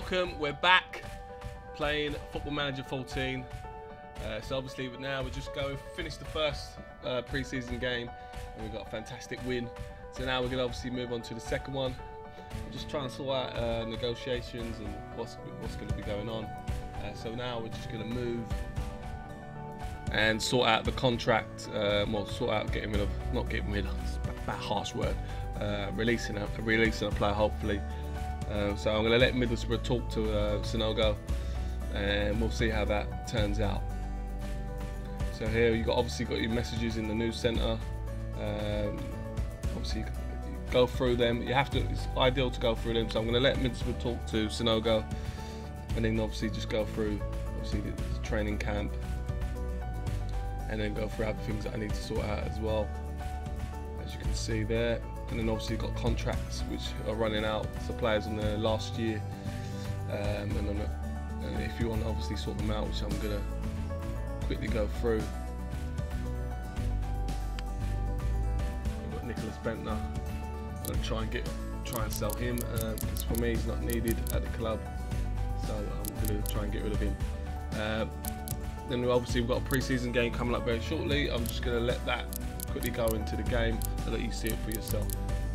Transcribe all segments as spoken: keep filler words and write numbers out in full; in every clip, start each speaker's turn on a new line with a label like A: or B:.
A: welcome. We're back playing Football Manager fourteen. Uh, so obviously now we're just going finish the first uh, pre-season game, and we got a fantastic win. So now we're going to obviously move on to the second one. We're just trying to sort out uh, negotiations and what's what's going to be going on. Uh, so now we're just going to move and sort out the contract. Uh, well, sort out getting rid of, not getting rid of, it's a bad harsh word. Uh, releasing a releasing a player, hopefully. Uh, so I'm going to let Middlesbrough talk to uh, Sanogo, and we'll see how that turns out. So here you got obviously got your messages in the news centre. Um, obviously you go through them. You have to. It's ideal to go through them. So I'm going to let Middlesbrough talk to Sanogo, and then obviously just go through obviously the, the training camp, and then go through other things that I need to sort out as well, as you can see there. And then obviously you've got contracts which are running out for players on their last year, um, and, on a, and if you want to obviously sort them out, which I'm going to quickly go through. We've got Nicholas Bentner. I'm going to try and get try and sell him uh, because for me he's not needed at the club, so I'm going to try and get rid of him. Uh, then we obviously we've got a pre-season game coming up very shortly. I'm just going to let that quickly go into the game so that you see it for yourself.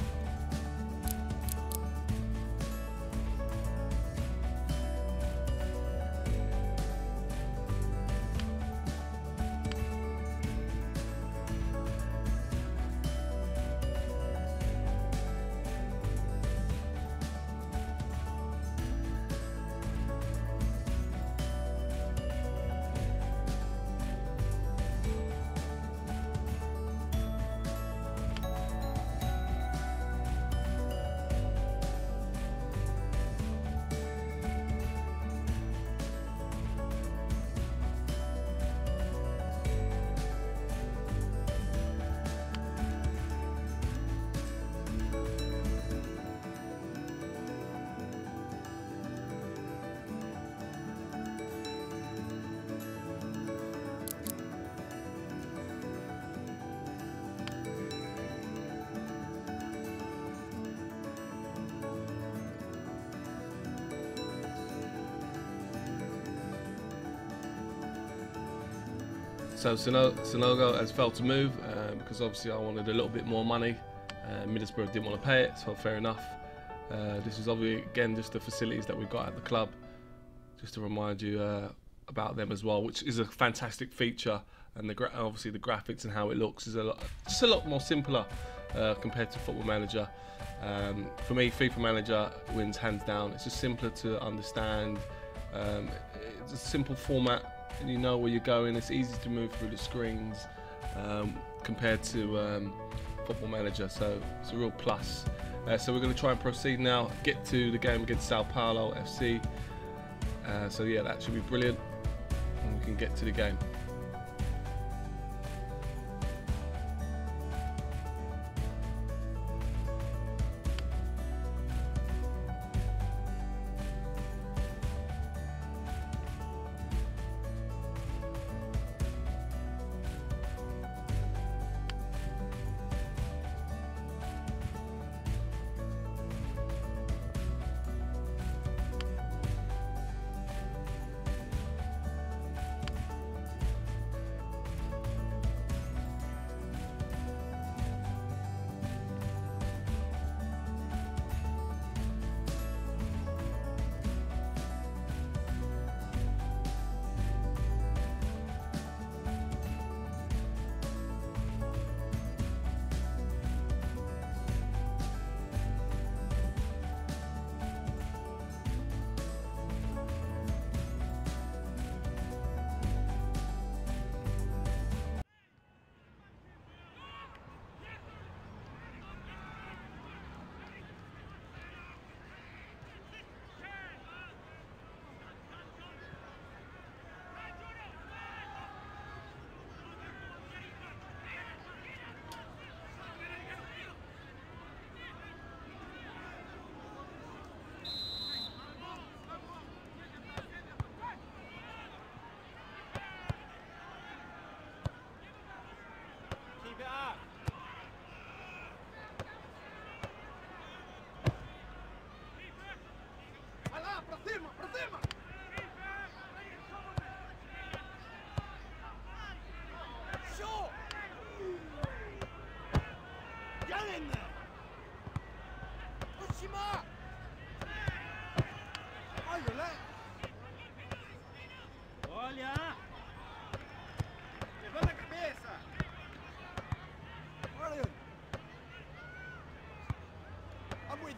A: So Sanogo has failed to move uh, because obviously I wanted a little bit more money. Uh, Middlesbrough didn't want to pay it, so fair enough. Uh, this is obviously again just the facilities that we've got at the club, just to remind you uh, about them as well, which is a fantastic feature. And the gra obviously the graphics and how it looks is a lot, just a lot more simpler uh, compared to Football Manager. Um, for me, FIFA Manager wins hands down. It's just simpler to understand. Um, it's a simple format. And you know where you're going. It's easy to move through the screens um, compared to um, Football Manager, so it's a real plus. Uh, so we're going to try and proceed now, get to the game against Sao Paulo F C. Uh, so yeah, that should be brilliant, and we can get to the game.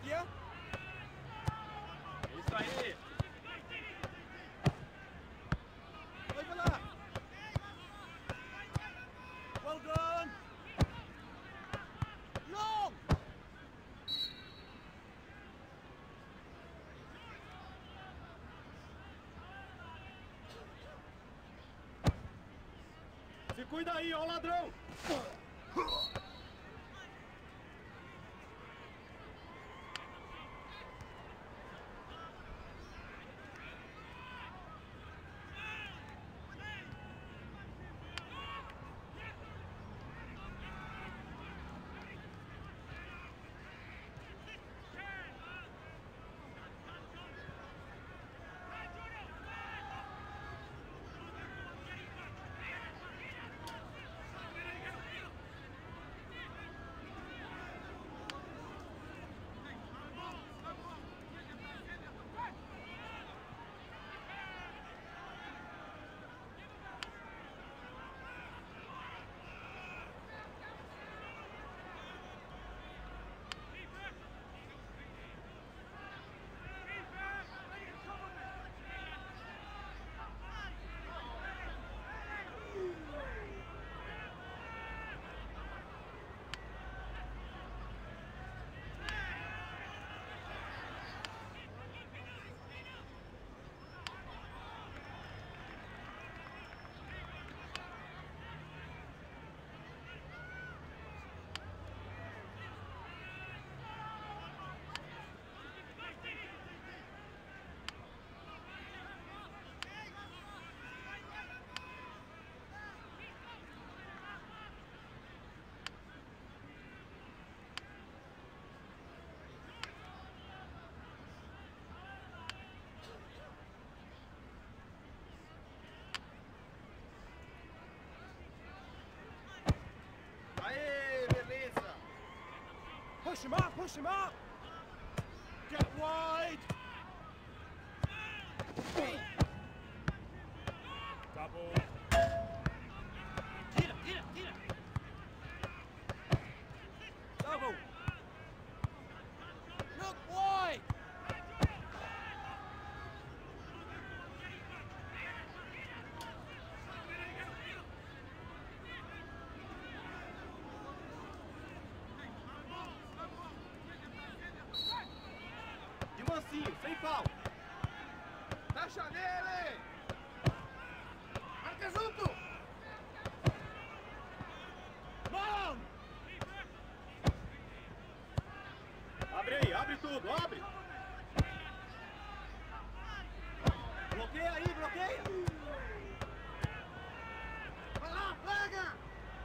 B: Guia.
C: Isso aí.
B: Over lá. Well done. Long.
C: Se cuida aí, ó, ladrão!
B: Aê, beleza. Push him up, push him up. Get wide.
C: Double.
B: Tira, tira, tira. Double. Look wide.
C: De mansinho, sem pau.
B: Taxa nele. Marca junto. Long.
C: Abre aí, abre tudo, abre. Bloqueia aí, bloqueia.
B: Vai lá, pega.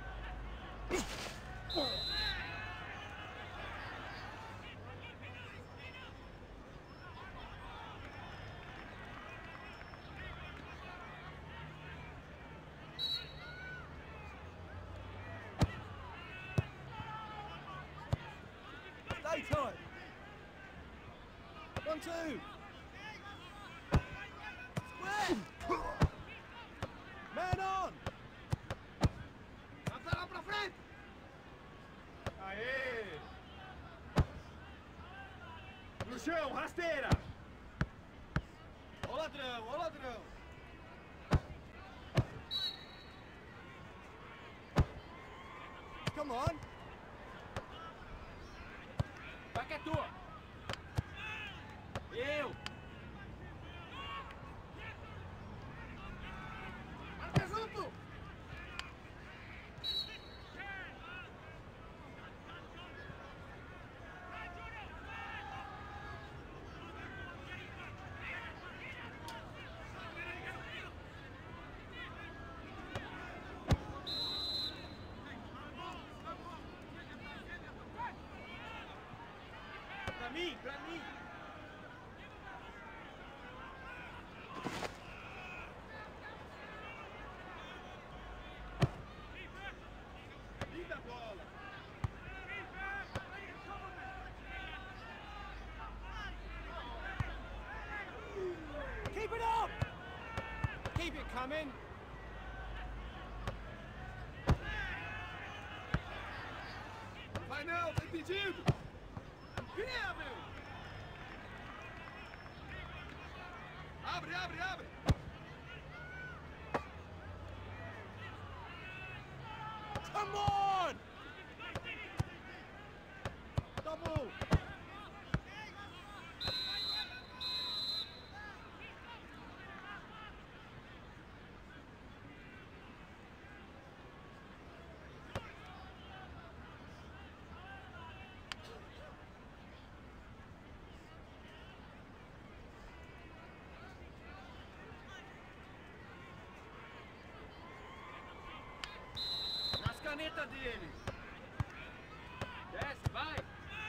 B: Stay tight. One, two. Square. Man on. Lança lá pra frente.
C: Aê! No chão, rasteira!
B: Ó ladrão, ó ladrão. Come on.
C: Vai que é tua! Eu!
B: Marca junto.
C: Pra mim, pra mim!
B: Linda bola. Keep it up. Keep it coming. Vai não, tá impedido. Vem, meu. Abre, abre, abre! Come on! Double!
C: Nas canetas dele. Desce, vai.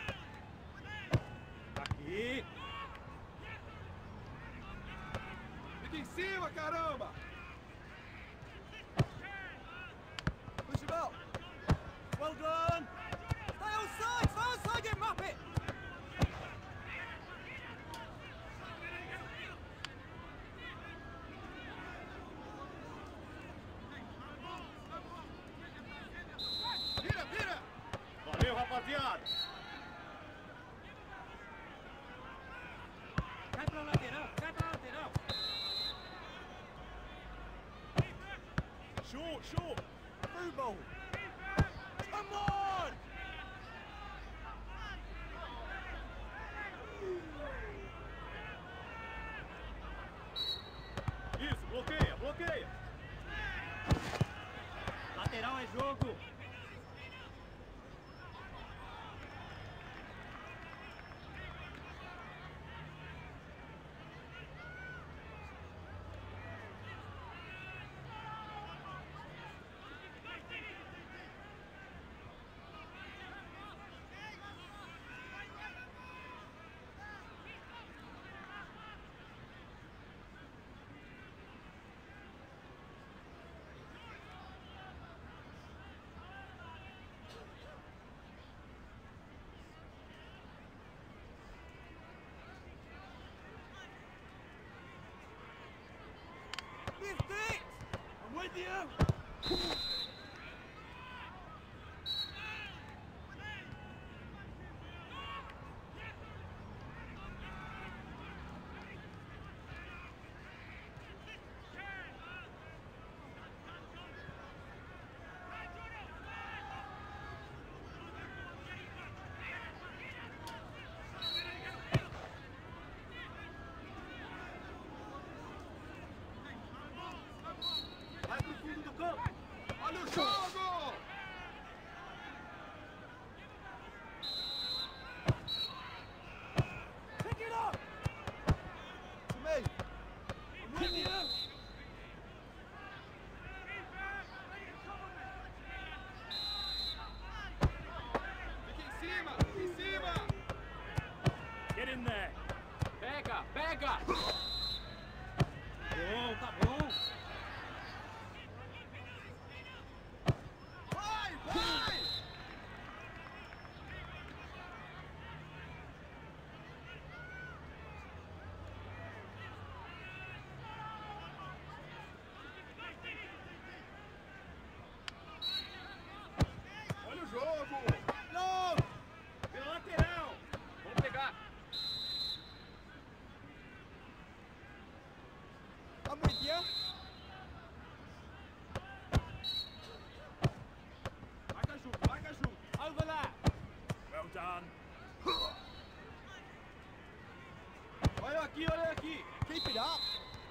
B: Aqui! Fica em cima, caramba! Push him out! Well done! Stay on side! Stay on side, get Muppet! Vira, vira!
C: Valeu, rapaziada. Cai pra lateral, cai pra lateral.
B: Short, short! Through ball! Come on!
C: Isso, bloqueia, bloqueia. Lateral é jogo.
B: Lift it! I'm with you!
C: Vai pro fundo do campo.
B: Olha o jogo! Pick it up! To me! I'm with you! Fica em cima! Fica em cima!
C: Get in there. Pega, pega. Bom, tá bom.
B: Vai! Vai! Olha o jogo! Não!
C: Pela lateral. Vamos pegar.
B: I'm with you!
C: Marca junto, marca junto. Overlap. Well done.
B: Olha aqui, olha aqui! Keep it up!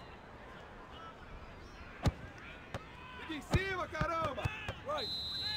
B: Fica em cima, caramba! Right!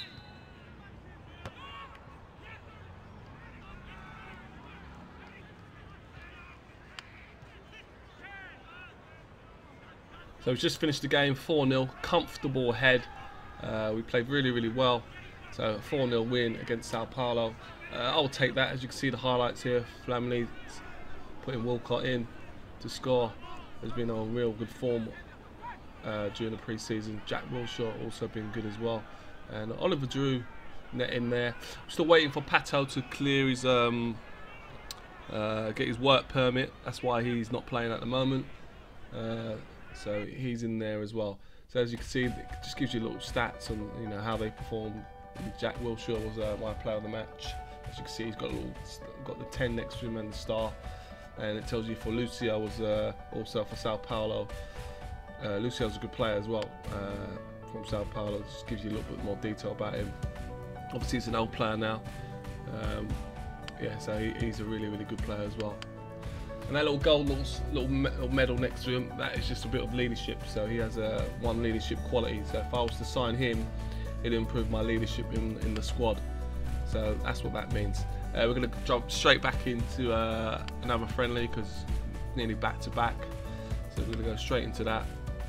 A: So we've just finished the game four nil, comfortable ahead. Uh, we played really, really well. So a four nil win against Sao Paulo. Uh, I'll take that. As you can see the highlights here, Flamini putting Walcott in to score. Has been on real good form uh, during the pre-season. Jack Wilshere also been good as well. And Oliver Drew net in there. Still waiting for Pato to clear his um, uh, get his work permit. That's why he's not playing at the moment. Uh, so he's in there as well. So as you can see, it just gives you little stats on you know how they performed. Jack Wilshere was uh, my player of the match. As you can see, he's got a little, got the ten next to him and the star. and it tells you for Lucio was uh, also for Sao Paulo. Uh, Lucio's a good player as well uh, from Sao Paulo. It just gives you a little bit more detail about him. Obviously, he's an old player now. Um, yeah, so he, he's a really, really good player as well. And that little gold, little, little, me little medal next to him, that is just a bit of leadership. So he has a uh, one leadership quality. So if I was to sign him, it'd improve my leadership in, in the squad. So that's what that means. Uh, we're going to jump straight back into uh, another friendly because nearly back to back. So we're going to go straight into that.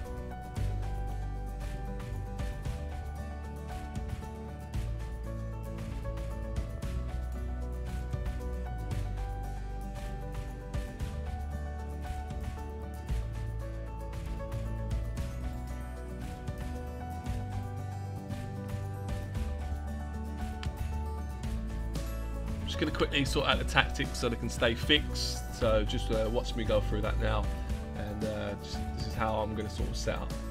A: Just going to quickly sort out the tactics so they can stay fixed. So just uh, watch me go through that now, and uh, just, this is how I'm going to sort of set up.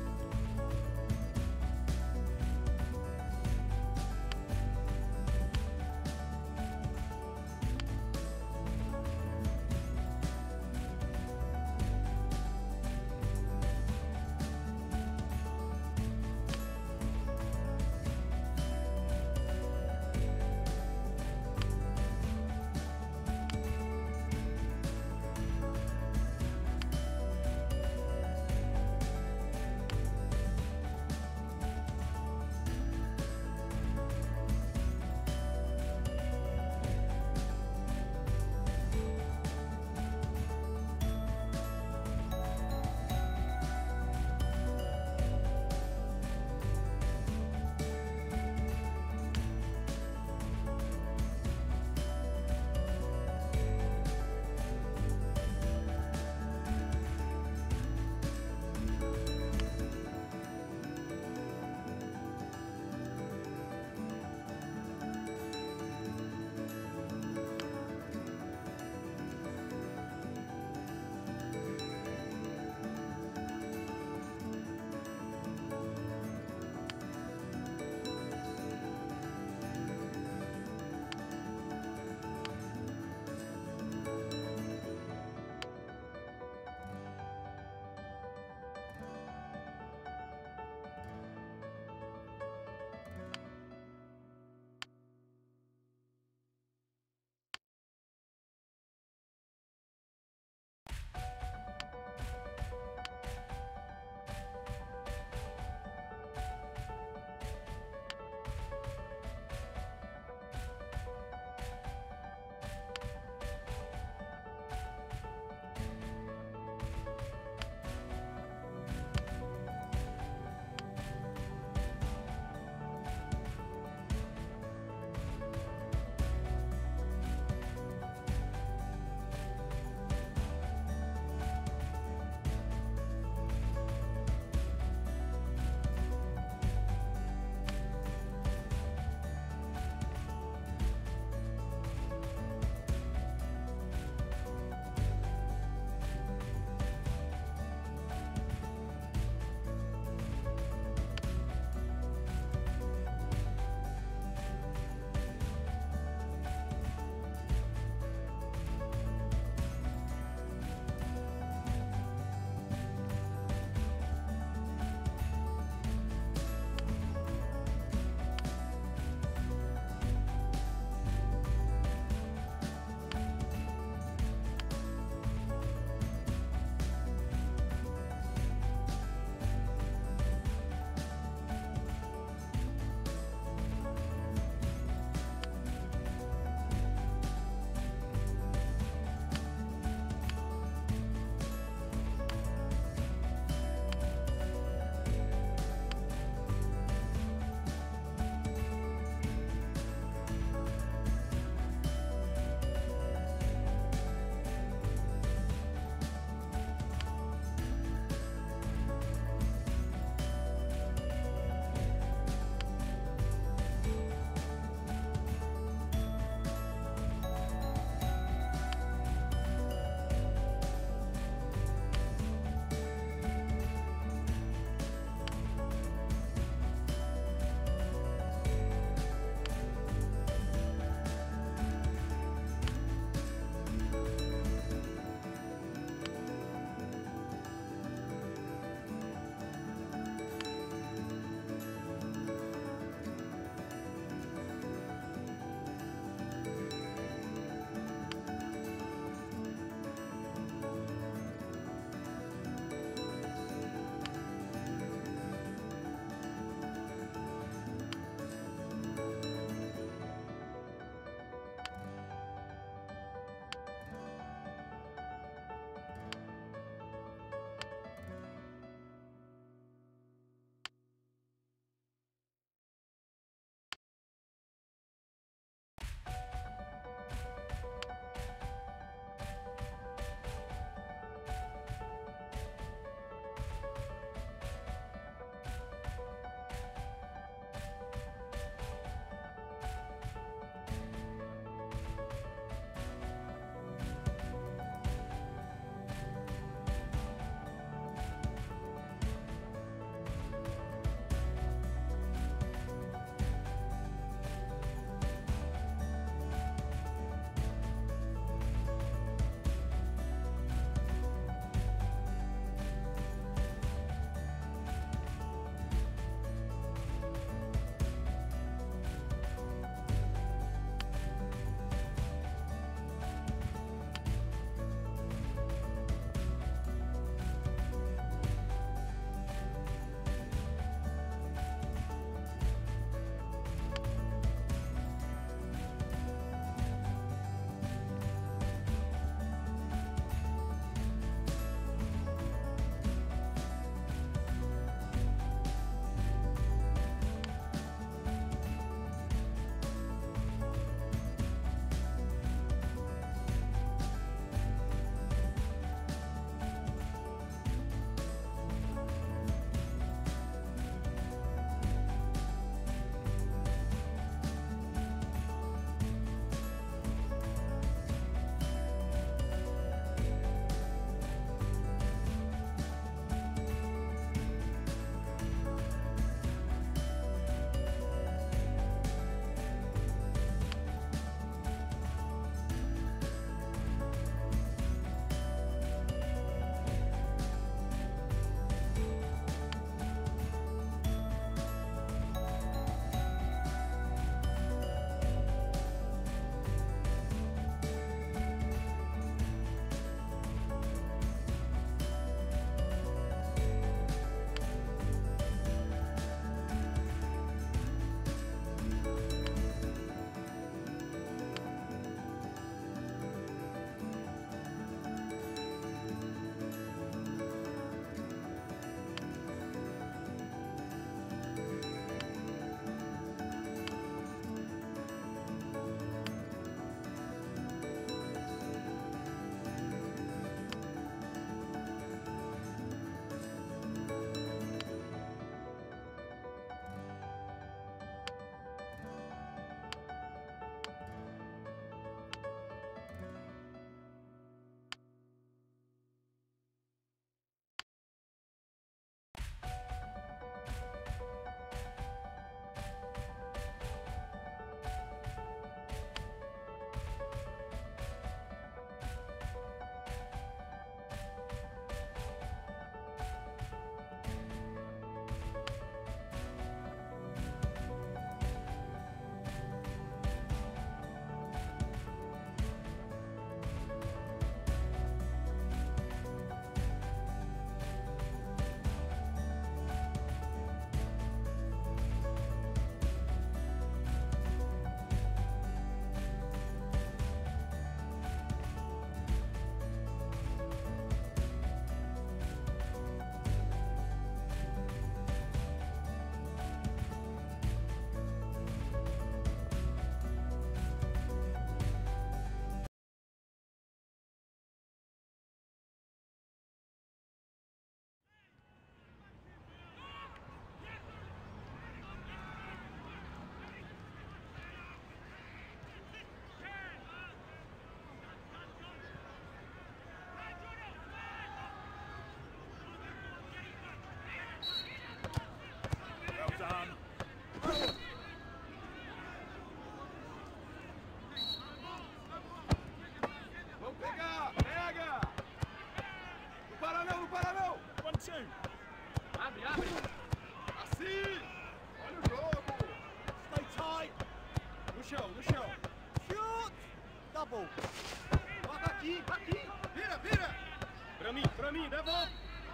C: no chão.
B: Shoot! Double!
C: Toca aqui, aqui. Vira, vira. Pra mim, pra mim, devolve.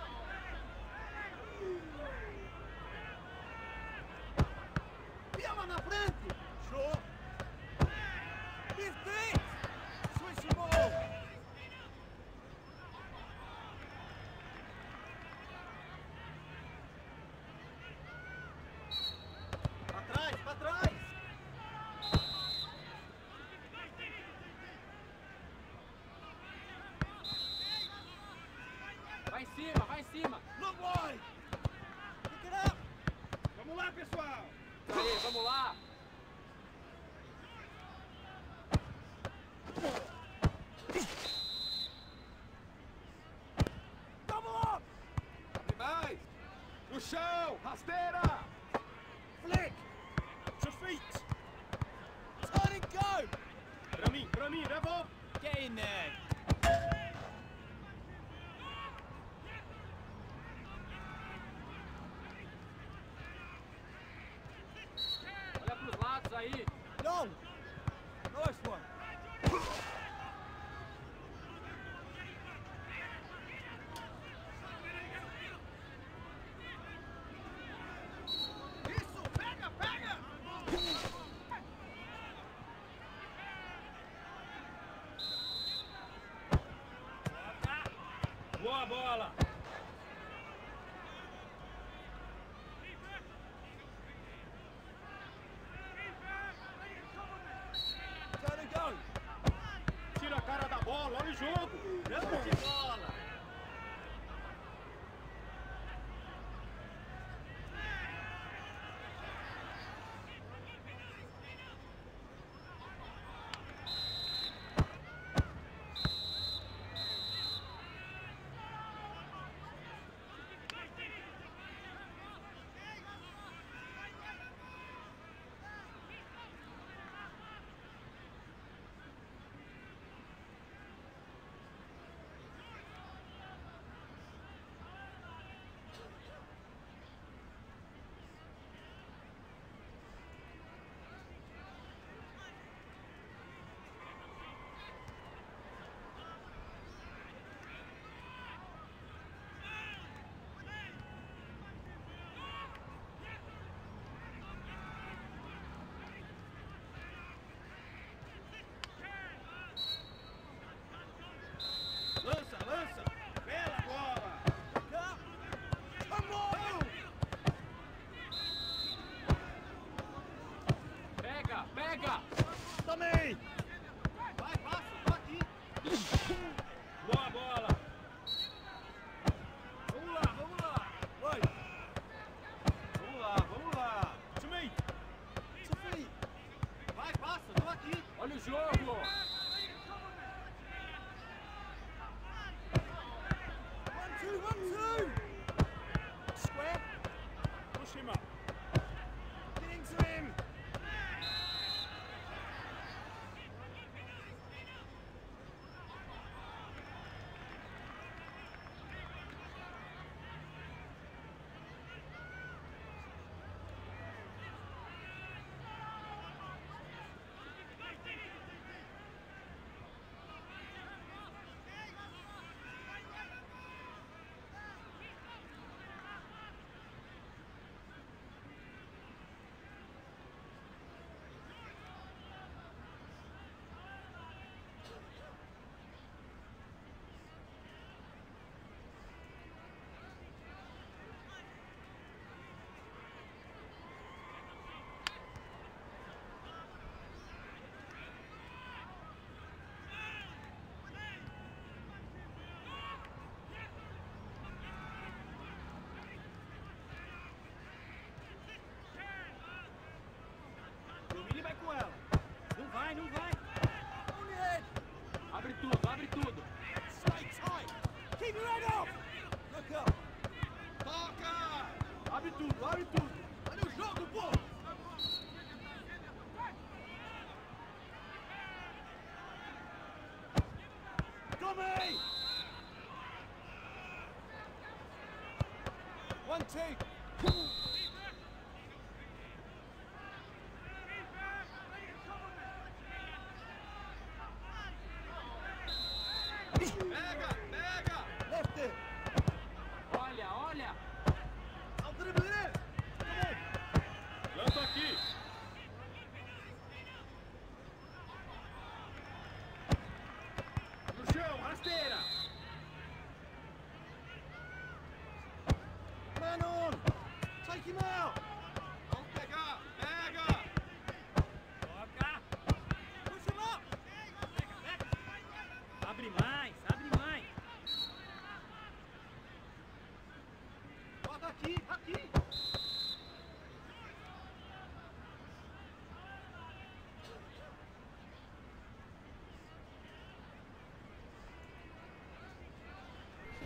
B: Piama na frente! Show! Lift it! Switch the ball! Pra trás, pra trás!
C: Vai em cima, vai em cima.
B: Look wide! Pick it up!
C: Vamos lá, pessoal.
D: Aí, vamos lá!
B: Double up!
C: Mais. No chão, rasteira.
B: Flick!
C: Seus feet.
B: Turn and go!
C: Pra mim, pra mim, devolve.
B: Get in there!
D: Olha pros lados aí!
B: Long! Nice one!
C: Isso, pega, pega. Boa bola.
B: Turn and go!
C: Tira a cara da bola, olha o jogo.
B: Grande bola!
C: Lança, lança. Bela bola.
B: Up! Come on!
D: Pega, pega!
B: Tommy!
C: Vai, passa, tô aqui. Boa bola. Vamos lá, vamos lá.
B: Vai!
C: Vamos lá, vamos lá. Time.
B: To feet!
C: Vai, passa, tô aqui.
D: Olha o jogo!
B: One, two, one, two! Square!
C: Push him up.
B: Get into him!
C: Domine e vai com ela. Não vai, não vai.
B: On your head!
D: Abre tudo, abre tudo!
B: Stay tight! Keep your head up! Look up!
C: Toca. Abre tudo, abre tudo. Olha o jogo, pô.
B: Tommy! One, two!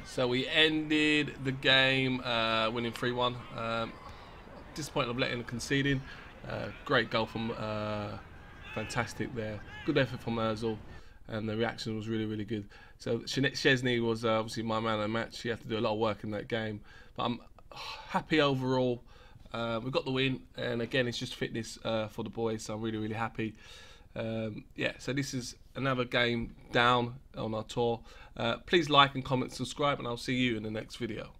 A: So we ended the game uh, winning three one. Um, disappointed of letting and conceding. Uh, great goal from uh, fantastic there. Good effort from Ozil, and the reaction was really, really good. So Szczesny was uh, obviously my man of the match. She had to do a lot of work in that game, but I'm happy overall. Uh, we got the win, and again, it's just fitness uh, for the boys, so I'm really, really happy. Um, yeah, so this is another game down on our tour. Uh, please like and comment, subscribe, and I'll see you in the next video.